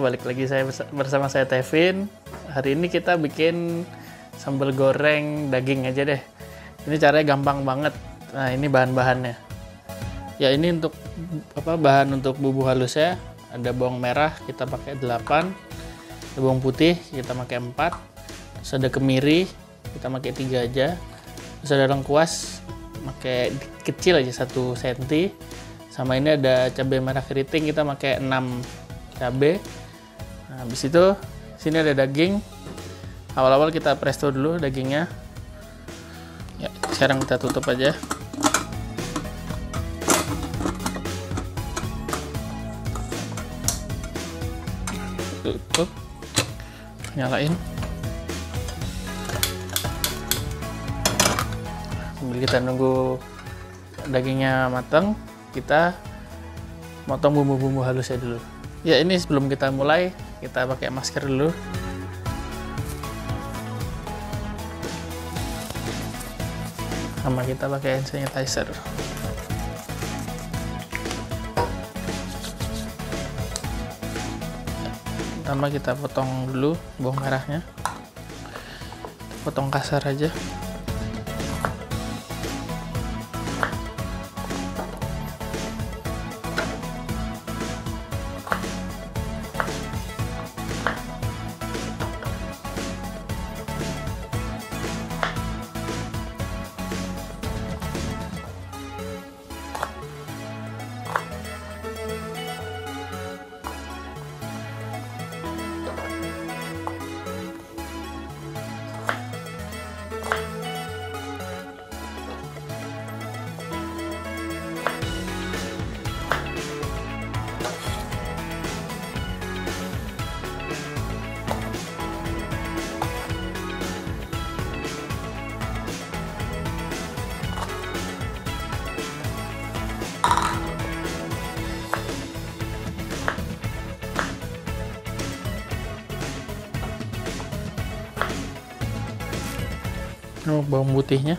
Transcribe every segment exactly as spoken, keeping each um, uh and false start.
balik lagi saya bersama saya Tevin. Hari ini kita bikin sambal goreng daging aja deh. Ini caranya gampang banget. Nah, ini bahan-bahannya. Ya, ini untuk apa bahan untuk bumbu halusnya. Ada bawang merah kita pakai delapan, ada bawang putih kita pakai empat, terus ada kemiri kita pakai tiga aja. Terus ada lengkuas pakai kecil aja satu senti. Sama ini ada cabai merah keriting kita pakai enam cabai. Nah, habis itu sini ada daging. Awal-awal kita presto dulu dagingnya. Ya, sekarang kita tutup aja. Tutup. Nyalain. Sambil kita nunggu dagingnya matang, kita motong bumbu-bumbu halusnya dulu. Ya, ini sebelum kita mulai, kita pakai masker dulu. Sama kita pakai hand sanitizer. Pertama kita potong dulu bawang merahnya. Potong kasar aja. Oh, bawang putihnya.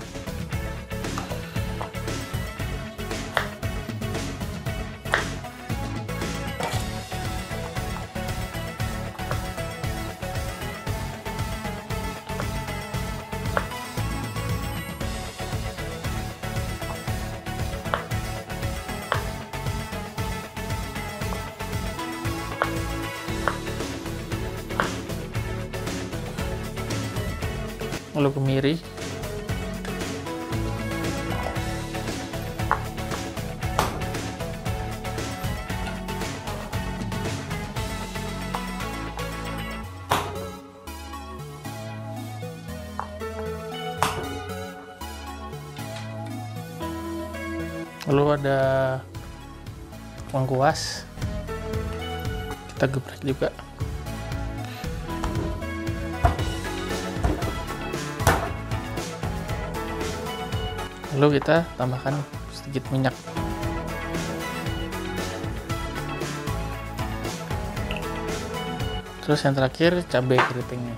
Lalu kemiri. Lalu ada lengkuas, kita geprek juga. Lalu kita tambahkan sedikit minyak. Terus yang terakhir cabai keritingnya.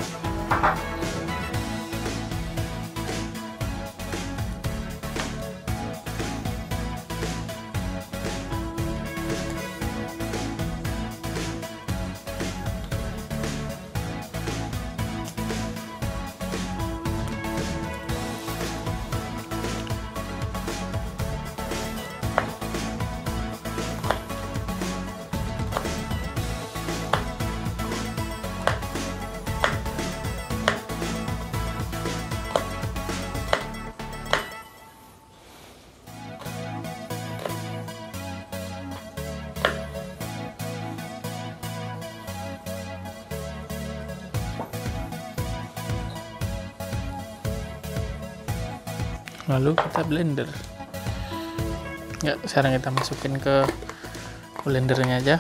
Lalu kita blender. Ya, sekarang kita masukin ke blendernya aja.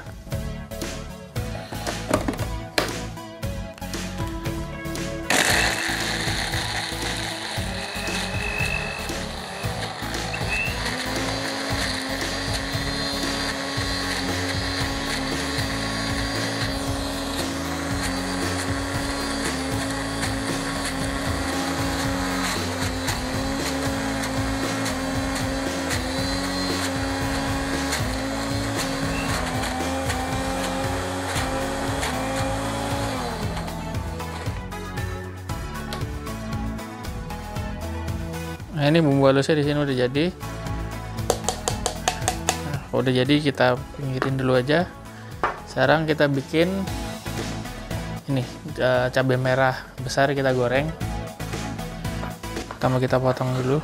Nah, ini bumbu halusnya di sini udah jadi. Nah, udah jadi kita pinggirin dulu aja. Sekarang kita bikin ini cabai merah besar, kita goreng. Pertama kita potong dulu.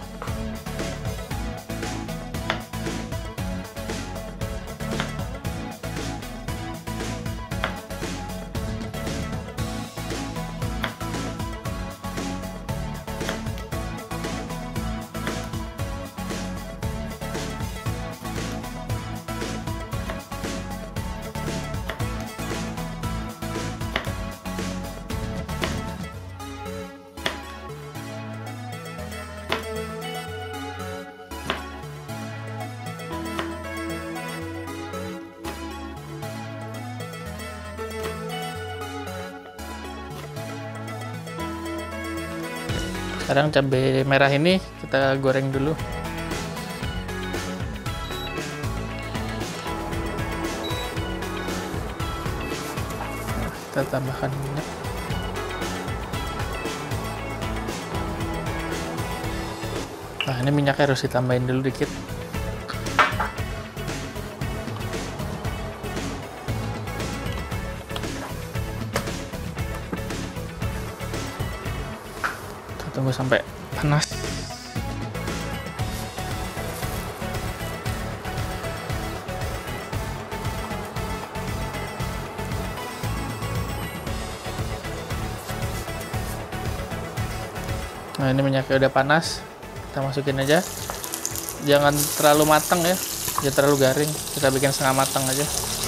Sekarang cabai merah ini kita goreng dulu. Kita tambahkan minyak. Nah, ini minyaknya harus ditambahin dulu dikit. Tunggu sampai panas. Nah, ini minyaknya udah panas, kita masukin aja. Jangan terlalu matang ya, jangan terlalu garing, kita bikin setengah matang aja.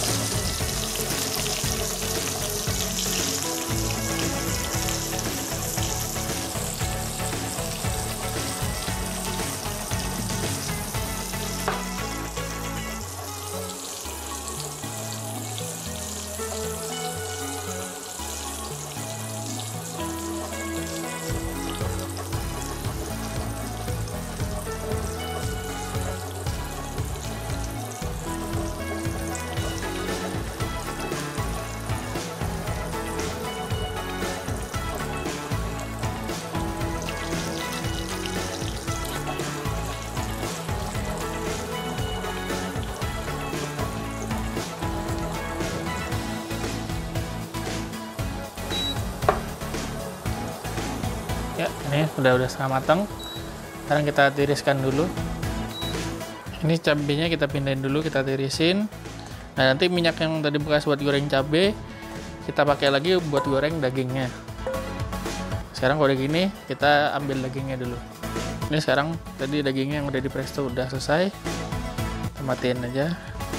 Ya, ini udah udah setengah matang. Sekarang kita tiriskan dulu. Ini cabenya kita pindahin dulu, kita tirisin. Nah, nanti minyak yang tadi bekas buat goreng cabai kita pakai lagi buat goreng dagingnya. Sekarang kalau udah gini, kita ambil dagingnya dulu. Ini sekarang tadi dagingnya yang udah di presto udah selesai. Kita matiin aja.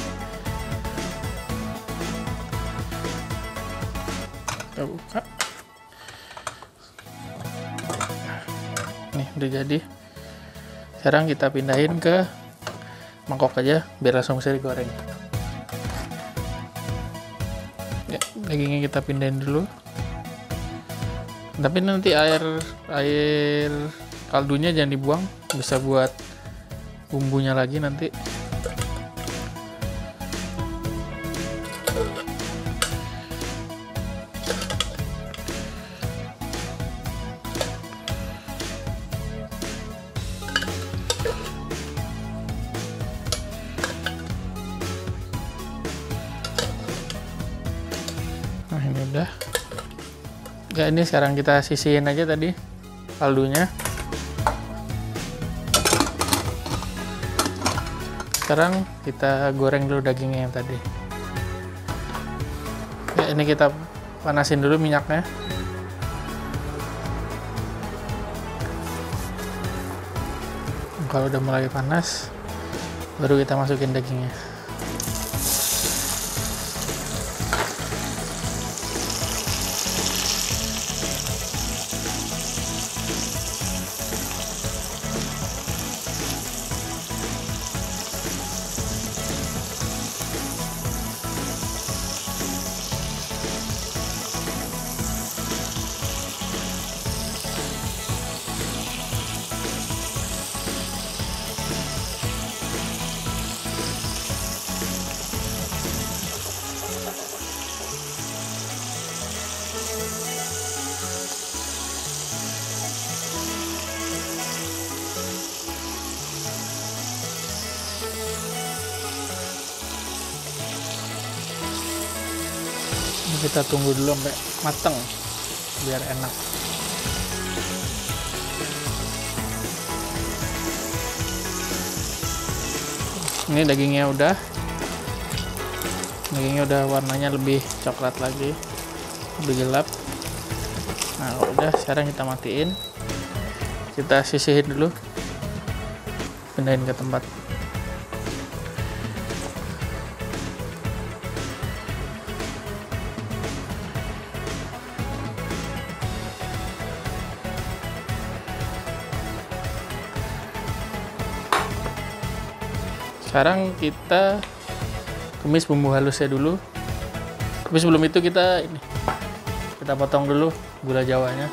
Kita buka. Nih udah jadi. Sekarang kita pindahin ke mangkok aja biar langsung bisa digoreng. Ya, dagingnya kita pindahin dulu. Tapi nanti air air kaldunya jangan dibuang, bisa buat bumbunya lagi nanti. Nah, ini udah. Ya, ini sekarang kita sisihin aja tadi kaldunya. Sekarang kita goreng dulu dagingnya yang tadi. Ya, ini kita panasin dulu minyaknya. Kalau udah mulai panas, baru kita masukin dagingnya. Kita tunggu dulu sampai mateng biar enak. Ini dagingnya udah dagingnya udah warnanya lebih coklat lagi, lebih gelap. Nah udah, sekarang kita matiin, kita sisihin dulu, pindahin ke tempat. Sekarang kita tumis bumbu halusnya dulu. Tapi sebelum itu kita ini kita potong dulu gula jawanya.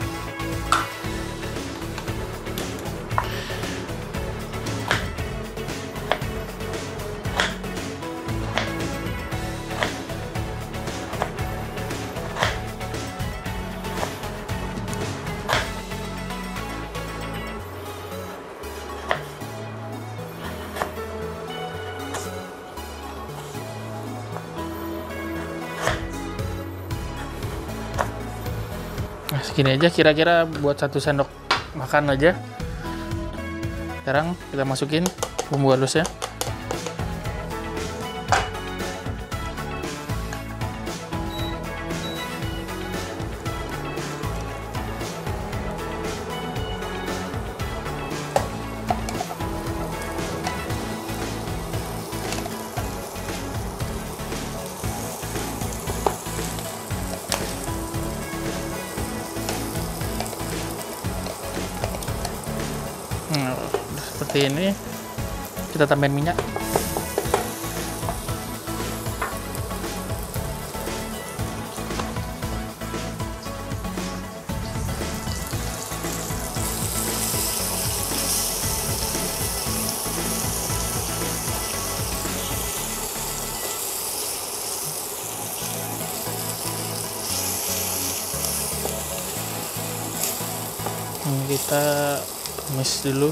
Nah, segini aja kira-kira buat satu sendok makan aja. Sekarang kita masukin bumbu halusnya. Nah, seperti ini, kita tambahin minyak. Ini kita tumis dulu.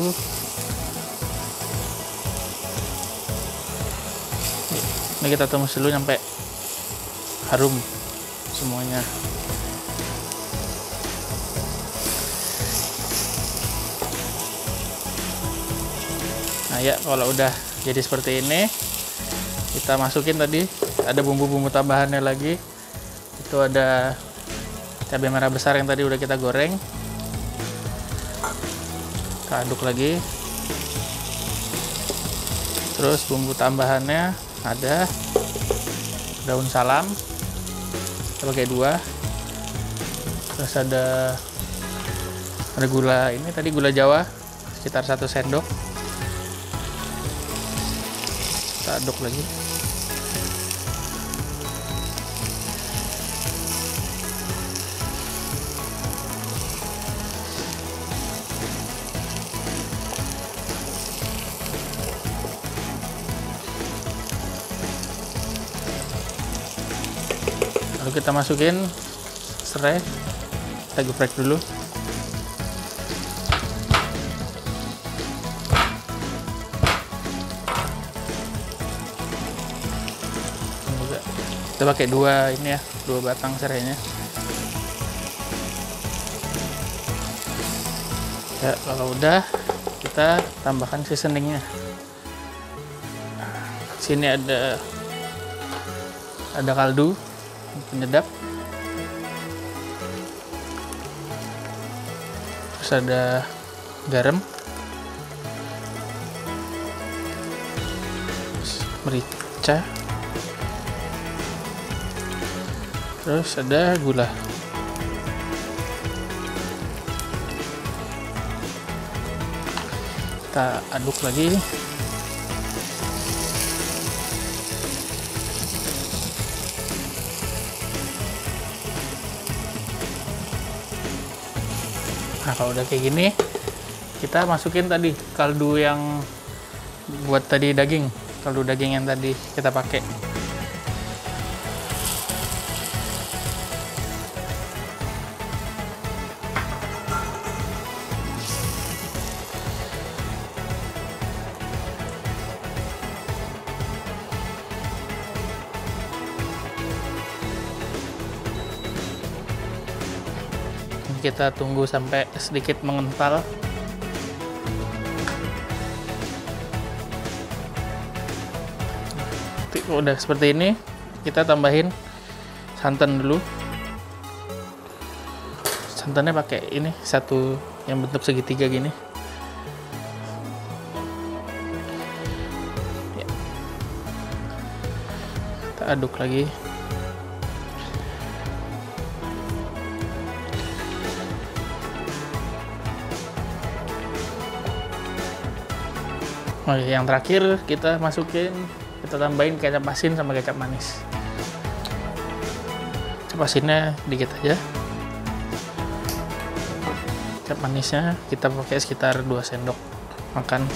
Ini kita tumis dulu sampai harum semuanya. Nah ya, kalau udah jadi seperti ini, kita masukin tadi ada bumbu-bumbu tambahannya lagi. Itu ada cabai merah besar yang tadi udah kita goreng. Kita aduk lagi. Terus bumbu tambahannya ada daun salam, kita pakai dua. Terus ada ada gula, ini tadi gula jawa sekitar satu sendok. Kita aduk lagi. Lalu kita masukin serai, kita geprek dulu. Kita pakai dua ini ya, dua batang serainya. Ya, kalau udah kita tambahkan seasoningnya. Sini ada ada kaldu penyedap, terus ada garam, terus merica, terus ada gula. Kita aduk lagi. Nah, kalau udah kayak gini, kita masukin tadi kaldu yang buat tadi daging, kaldu daging yang tadi kita pakai. kita tunggu sampai sedikit mengental. Udah seperti ini, kita tambahin santan dulu. Santannya pakai ini satu yang bentuk segitiga gini. Ya. Kita aduk lagi. Oh, yang terakhir kita masukin, kita tambahin kecap asin sama kecap manis. Kecap asinnya dikit aja. Kecap manisnya kita pakai sekitar dua sendok makan.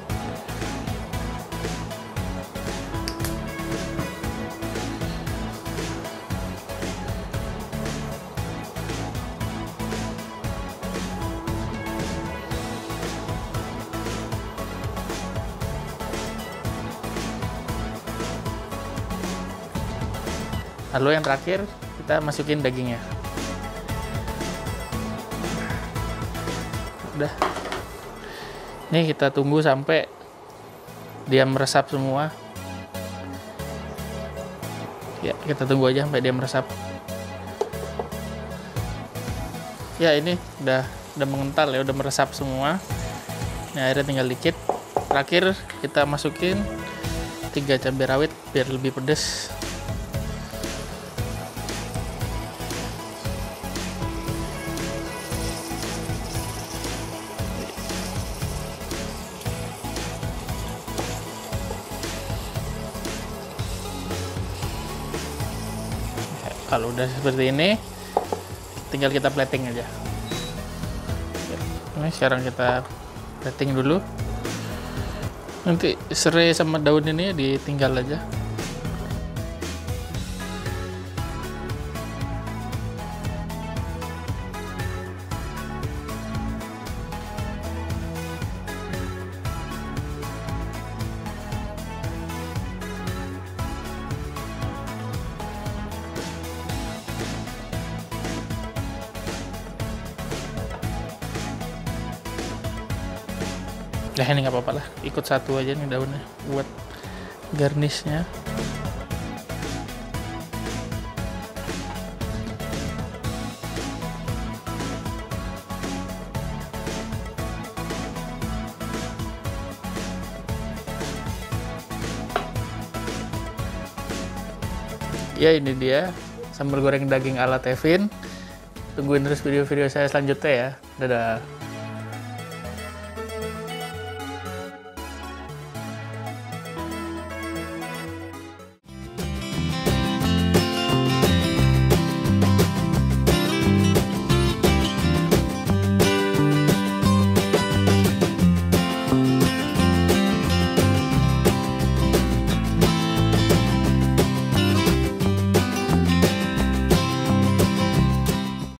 Lalu yang terakhir kita masukin dagingnya. Udah. Ini kita tunggu sampai dia meresap semua. Ya, kita tunggu aja sampai dia meresap. Ya, ini udah udah mengental ya, udah meresap semua. Nah, airnya tinggal dikit. Terakhir kita masukin tiga cabai rawit biar lebih pedas. Kalau udah seperti ini, tinggal kita plating aja. Ini sekarang kita plating dulu. Nanti serai sama daun ini ditinggal aja. Nah, ini nggak apa-apa lah, ikut satu aja nih daunnya buat garnishnya. Ya, ini dia sambal goreng daging ala Tevin. Tungguin terus video-video saya selanjutnya ya. Dadah.